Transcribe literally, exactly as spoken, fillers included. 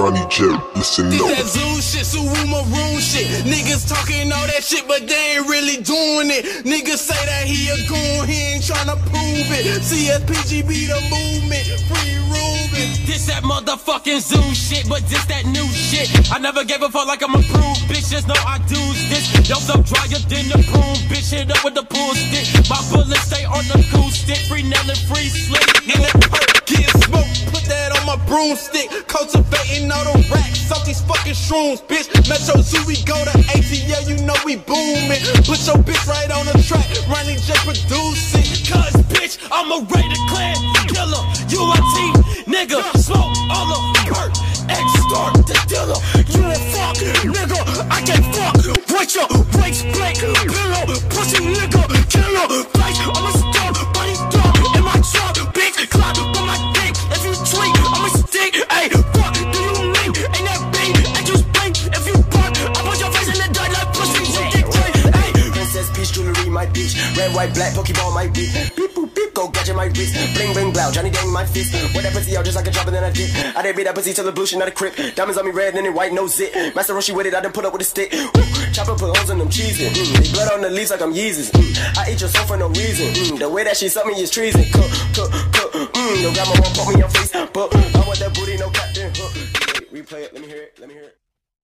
Ronnie Jerry, listen This up. that zoo shit, Suwu Maroon shit. Niggas talking all that shit, but they ain't really doing it. Niggas say that he a goon, he ain't tryna prove it. C S P G be the movement, free Ruben. This that motherfucking zoo shit, but this that new shit. I never gave a fuck like I'm approved, bitches know I do this. Yo, so drier than the broom, bitch, hit up with the pool stick. My bullets stay on the cool stick, free Nell and free Slick. In that perk, get smoked, put that on my broomstick. Cultivating all the racks off these fucking shrooms, bitch. Metro Zoo, we go to A T L, you know we booming. Put your bitch right on the track, Ronnie J produce it. Cause bitch, I'm a rated clan killer. U I T, nigga, smoke all the perk. X-Star the dealer. You a fuck, nigga, I can't fuck. Wait your brakes, blank, pillow, pussy nigga, killer. Place, I'm a star, body dog in my truck. Big clock on my dick. If you tweet, I'm a stick. Ayy, fuck, do you mean? Ain't that big? I just blink. If you bark, I put your face in the dirt like pussy. You get crazy. Ayy, Princess Peach jewelry, my bitch. Red, white, black, Pokeball, my bitch. Beep, boop, beep, go gadget, my wrist. Bling, bling, blow, Johnny Dang, my fist. Wear that pussy out just like a drop and then I dip. I didn't beat that pussy till the blue shit, not a crip. Diamonds on me red and then white, no zit. Master Roshi with it, I done put up with a stick. Woo. Chopper put holes in them cheeses. Mm. They blood on the leaves like I'm Yeezus. Mm. I eat your soul for no reason. Mm. The way that she suck me is treason. Cook, cook, cook. Mm. Your grandma won't put me in your face. But I want that booty, no captain. Huh. Wait, replay it, let me hear it, let me hear it.